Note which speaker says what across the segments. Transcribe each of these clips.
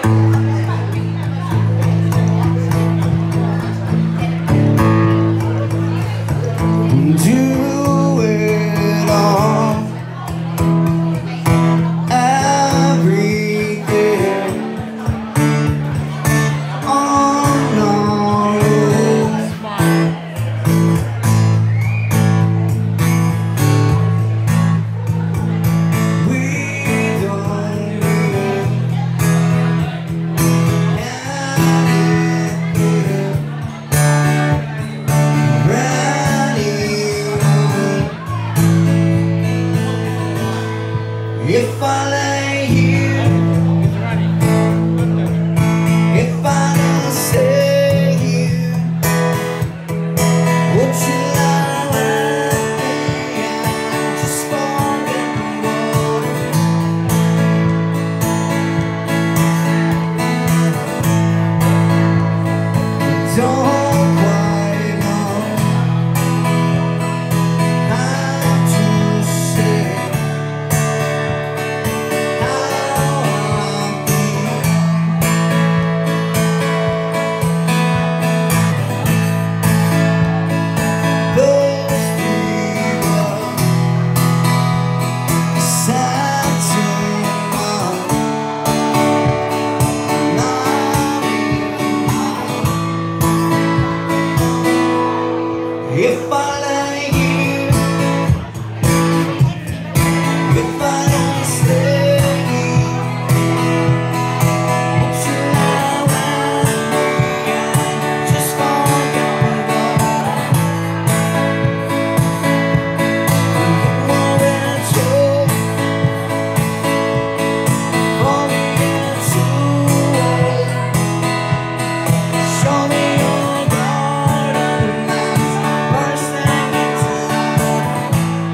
Speaker 1: Do it all, everything on our own. We don't need if I lay here, if I don't stay here, would you lie with me and just forget more? Don't quite know how to say if I lay here, if I don't stay here, would you lie with me and just forget more? More than true, for me it's true. Show me your garden and bursting into life.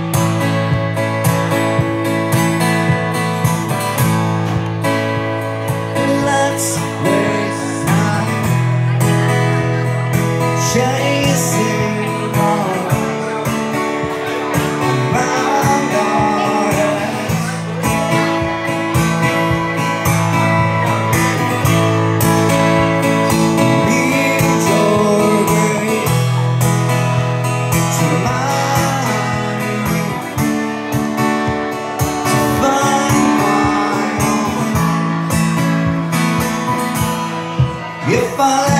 Speaker 1: Let's waste time chasing on around our heads. Need your grace to remind me to find my own. If I